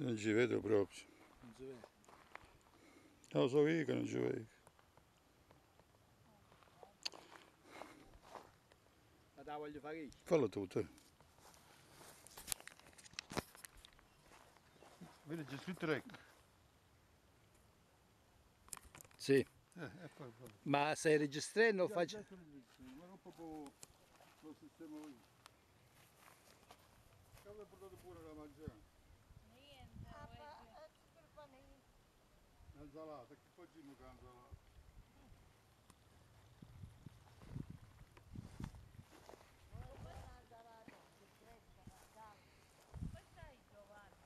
Non ci vedo proprio. Non si vede. Non lo so io che non ci vedo. Ma te la voglio fare io. Fallo tu, te. Vedi, c'è scritto rec. Sì. E poi. Ma stai registrando o faccio? Ma non proprio lo sistema lì. Che avevo portato pure da mangiare? Niente, oggi. L'insalata, che facciamo con l'insalata? Poi stai Giovanni.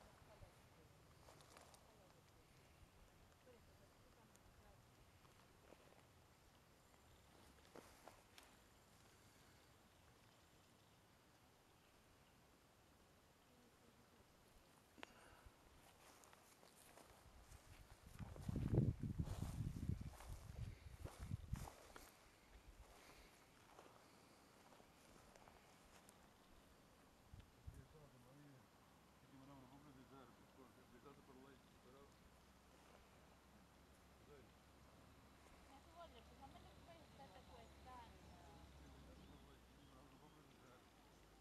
Rimanevano proprio deserti, abitato per lei, però. Ma tu voglio, specialmente che poi è stata quest'anno. Rimanevano proprio deserti.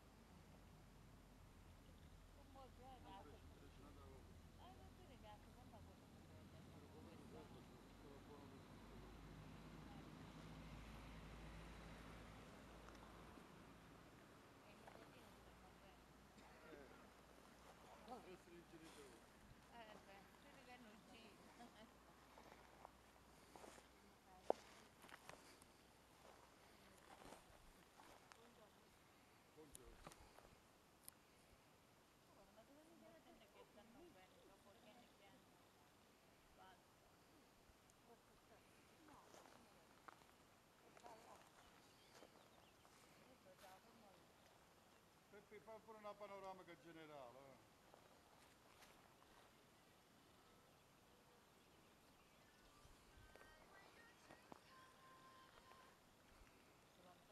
Un po' di ragazzo. Non ti ragazzo, come va questo modello? Era proprio deserto, stava buono per tutto lì. E i nipotini stanno bene. Essere i genitori. Beh, quelli che hanno ucciso. Buongiorno. Ma dove mi sente che stanno bene? Dopo che hanno fatto? Peppi, fa pure una panoramica generale. Pronto?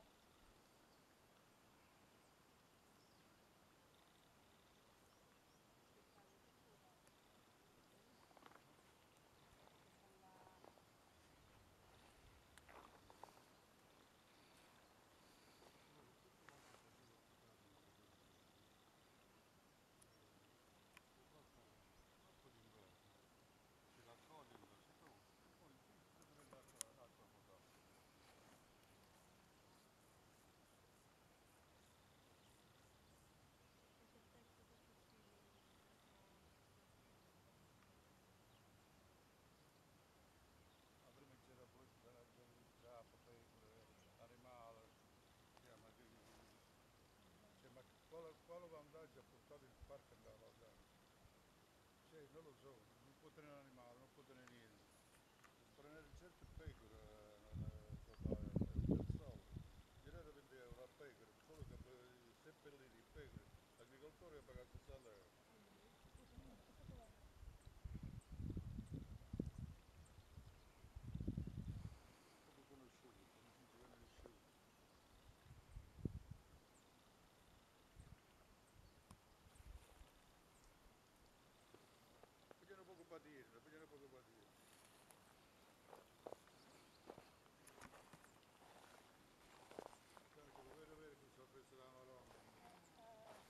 Si raccogliono, si trova. Poi si deve l'acqua potabile. Ma prima c'era poi giappa, pecore, animale. Ma quale vantaggio ha portato il parco andava a dare? Cioè, non lo so, non può tenere animale, non può tenere niente. Prendere certe pecore del sole, girare 20 euro a pecore, solo che seppellire i pecore, l'agricoltore ha pagato 60 euro. Poco conosciuto, come si dice, nessuno. Vogliono poco patire, vogliono poco patire. Tanto, lo vero che sono preso da una Roma.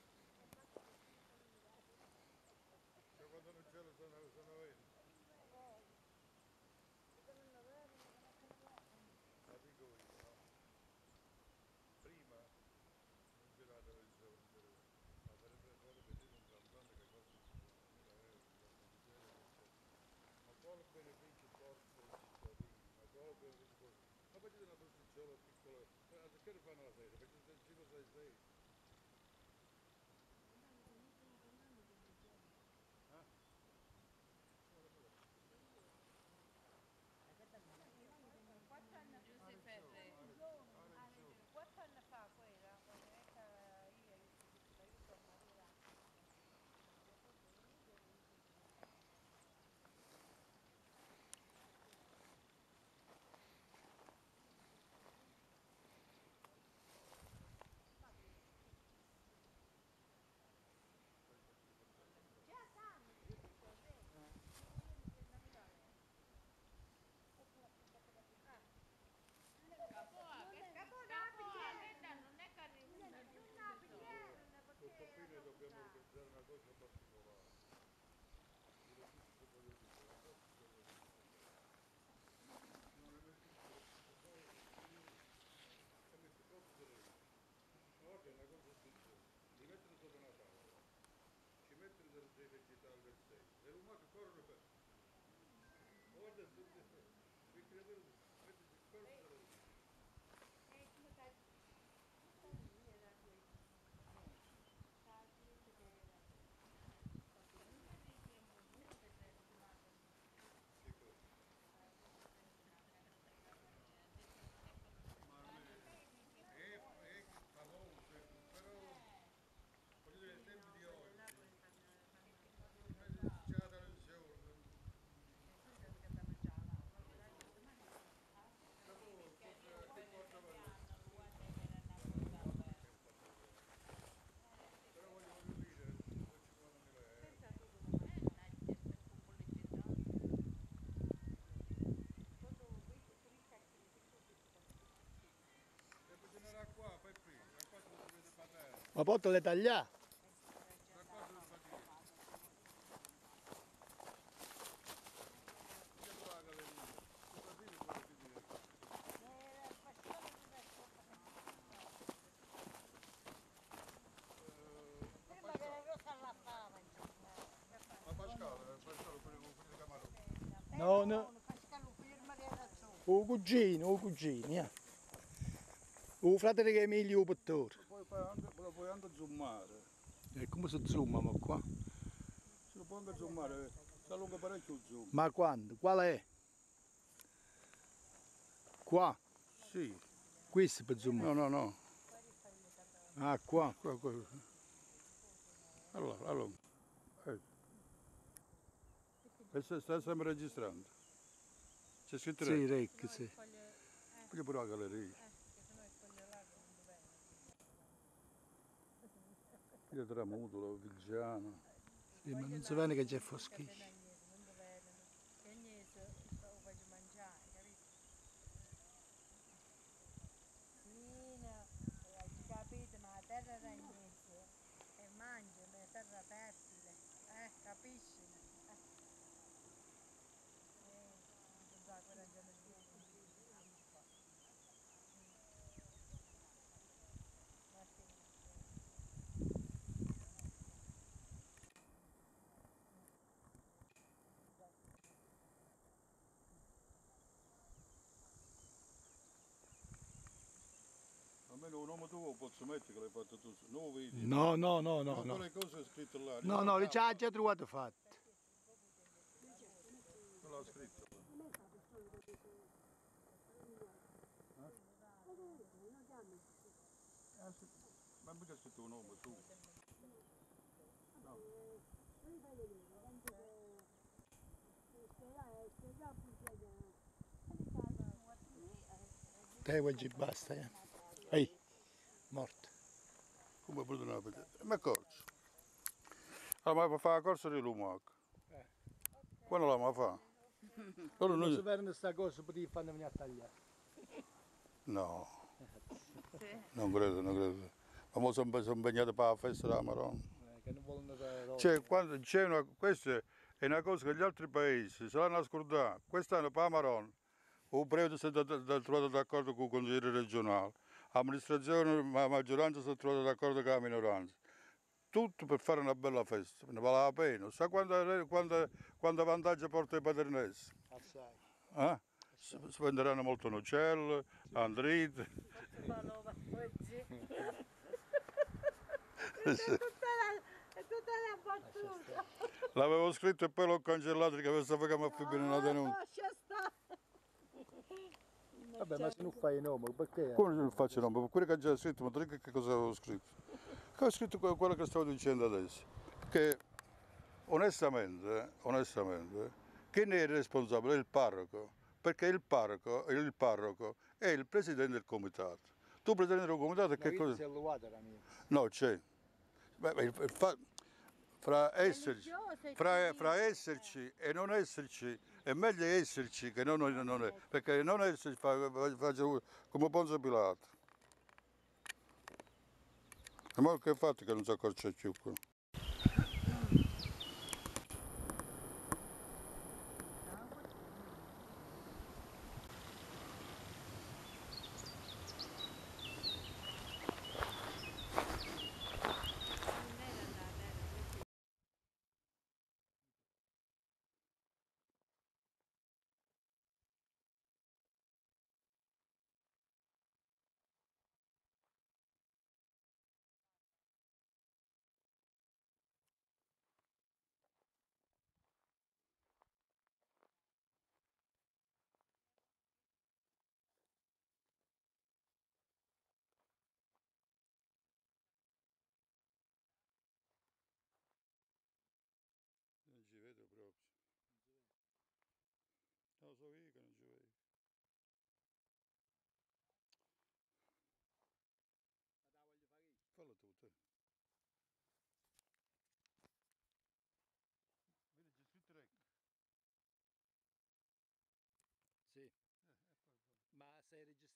Ma poi le tagliare? Prima che le cose allattava, insomma. Ma Pasquale quello con i camaroni. No, no. Pasquale prima che era su. O cugino, O fratello che Emilio Pittore. Lo puoi anche zoomare. E come si zooma ma qua? Se lo puoi anche zoomare, si allunga parecchio il zoom. Ma quando? Qual è? Qua? Sì. Questo per zoomare? No. Ah, qua. Qua. Allora. E stai sempre registrando? C'è scritto Sì, rec, sì. Perché pure la galleria. Io Tramutola, Vigiano. Sì, ma non si vede che c'è foschisce. E niente, lo faccio mangiare, capito? Sì, no, capito, ma la terra era niente e mangia, la terra fertile, capisci? Non so, quella ragione di ma sì. Almeno un uomo tuo posso mettere che l'hai fatto tu, non lo vedi? No. Quelle cose è scritto là. No, le c'ha già trovato fatte. Non l'ho scritto. Sì. Ma mica è scritto un nome tu. No. Te oggi basta, Ehi, morto. Come potete non vedere? Ma corso. Allora, ma fa la corsa di Lumac. Quando la ma fa? Allora Non si noi... vede sta cosa, potevi farne venire a tagliare. No, non credo. Ma mo sono impegnato per la festa della Maronna. Che non vogliono roba. Cioè, quando c'è questa è una cosa che gli altri paesi se l'hanno scordata. Quest'anno per la Maronna, il prete si è trovato d'accordo con il consigliere regionale, l'amministrazione, la maggioranza si è trovata d'accordo con la minoranza. Tutto per fare una bella festa, ne vale la pena. Sa quando vantaggio porta i padernesi? Assai. Eh? Si venderanno molto nocello, andrite. È tutta la battuta. L'avevo scritto e poi l'ho cancellato perché pensavo che mi affibbino una denuncia. Lascia stare. Vabbè, ma se non fai nome, perché? Come non faccio nome? Quello che ho già scritto, ma te che cosa avevo scritto? Che ho scritto quello che stavo dicendo adesso. Che onestamente, chi ne è responsabile è il parroco, perché il parroco è il presidente del comitato. Tu presidente del comitato che cosa? Si è alluvata la mia. No, c'è. Fra esserci e non esserci, è meglio esserci che non è, perché non esserci fa come Ponzio Pilato. E ma che fate che non si accorge più qua?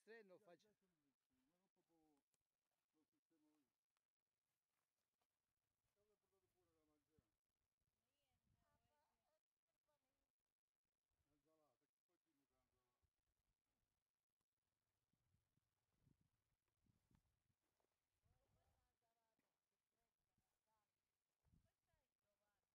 treno faccio... Adesso ma non proprio lo sistema io. Cosa portate pure da mangiare? Insalata, che facciamo con l'insalata? Poi quella insalata è più fresca, dai. Questa è Giovanni.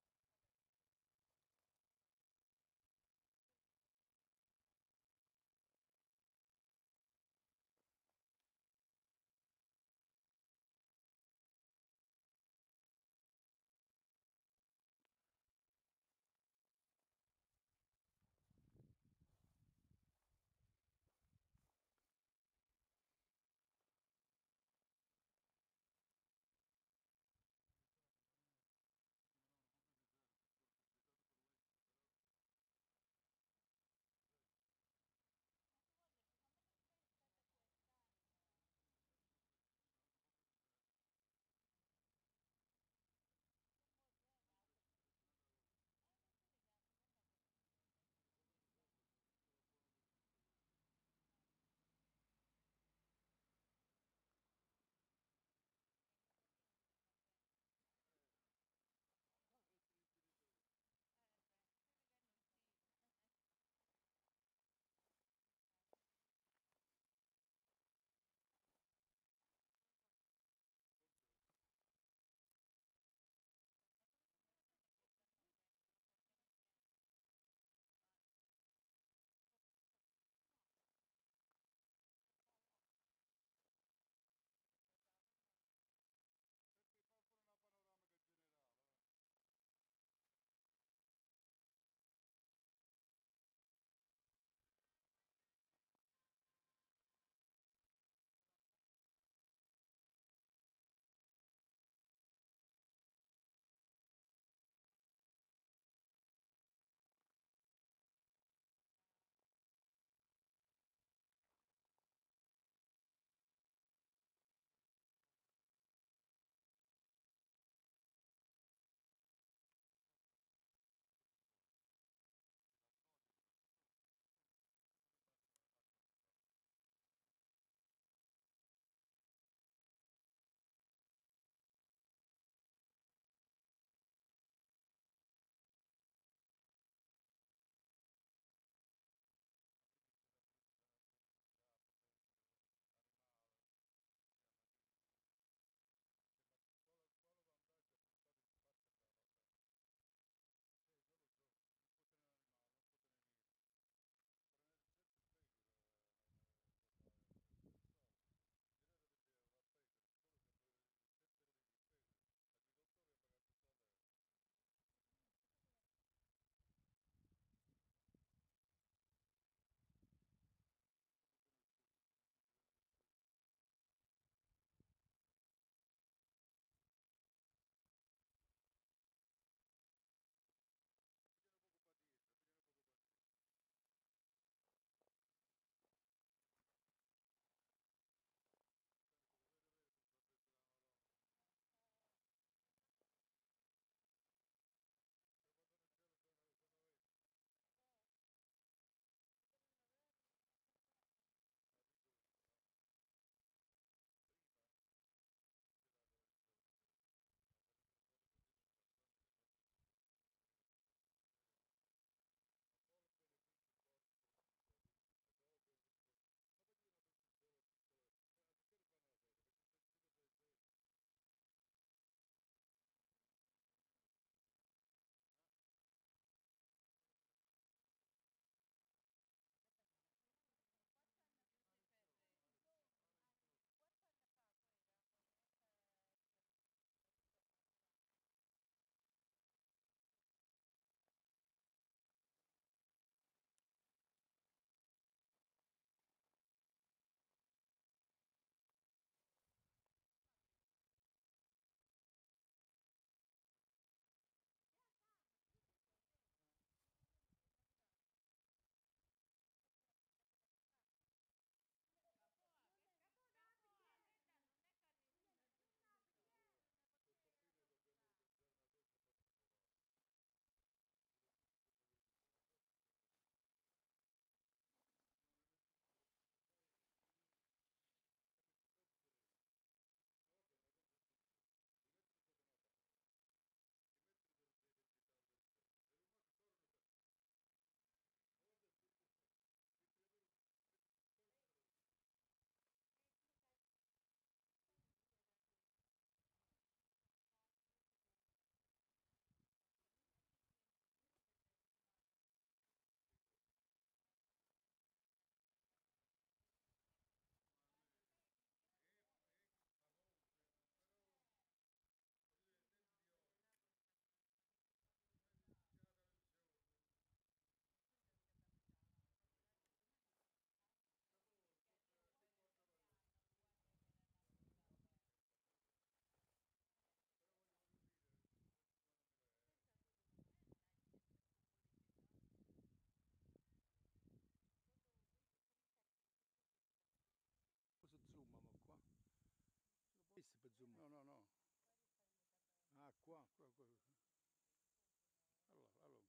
Allora.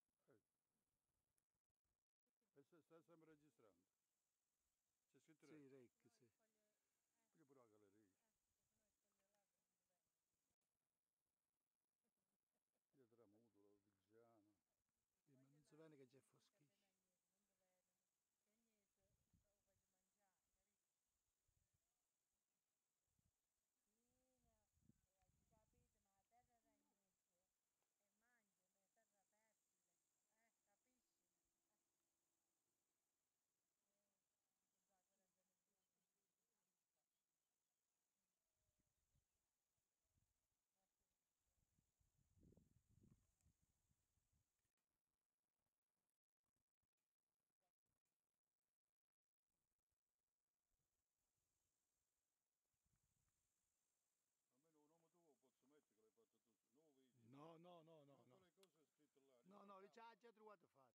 E sta sempre registrando? C'è scritto Sì, Rec? Rec, sì. Io pure la galleria. Se no il foglio là che non dipende. Io tramuto, lo vigiano. Sì, ma non si vede che c'è foschisce. Non dipende. Che Agnese lo faccio mangiare, capito? Fina, hai capito, ma terra d'Agnese e mangia, ma è terra fertile, capisci? Non sa cosa ne dici. Almeno un nome tuo posso mettere che l'hai fatto tu, non lo vedi? No. No, quelle cose è scritto là. No, Dico, no, già trovato fatto.